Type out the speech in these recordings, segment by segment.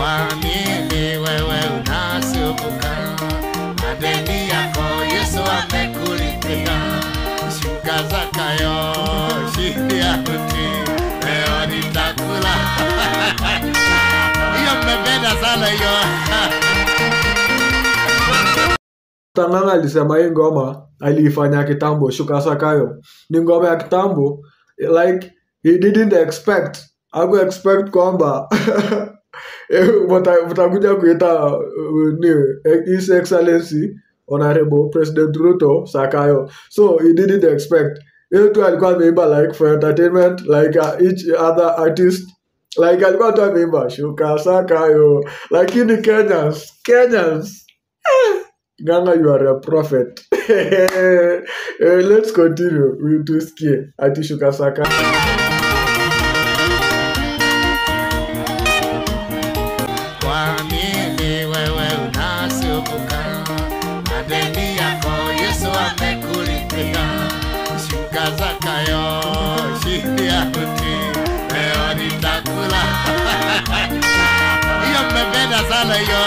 Kwa nini wewe unasumbuka? Madeni yako Yesu amekulipia. Shuka Zakayo, shikia kuti, leo nitakula. Hiyo mmependa sana hiyo. Nganga alisema hii ngoma aliifanya kitambo. Shuka Zakayo ni ngoma ya kitambo, like he didn't expect, haku expect kwamba mtakuja kuita His Excellency Honorable President Ruto Zakayo. So he didn't expect. Yeye tu alikuwa ameimba like for entertainment, like each other artist, like alikuwa tu ameimba Shuka Zakayo, lakini Kenyans Nganga, you are a prophet. Let's continue with Tusikie ati Shuka Zakayo. Kwa nini wewe unasumbuka? Madeni yako Yesu amekulipia. Shuka Zakayo, shikia kuti, leo nitakula. Hiyo mmependa sana hiyo.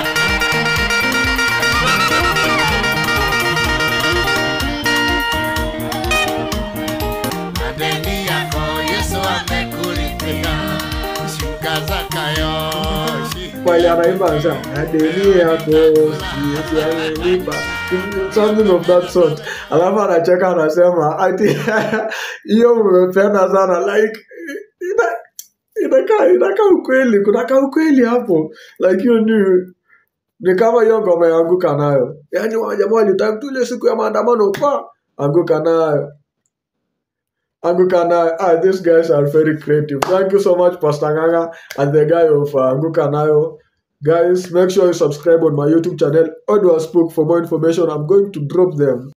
Madeni yako Yesu amekulipia. Shuka Zakayo, Pale anaimba sana madeni yako Yesu amelipa, something of that sort. Alafu anacheka anasema ati hiyo mmependa sana, like inakaa ukweli, kuna ukweli hapo, like hiyo ni kama hiyo ngoma yanguka nayo. Yaani wajamaa walitaka tu ile siku ya maandamano kwa anguka nayo. These guys are very creative. Thank you so much, Pastor Nganga and the guy of Anguka Nayo. Guys, make sure you subscribe on my YouTube channel, Odwa Spook, for more information. I'm going to drop them.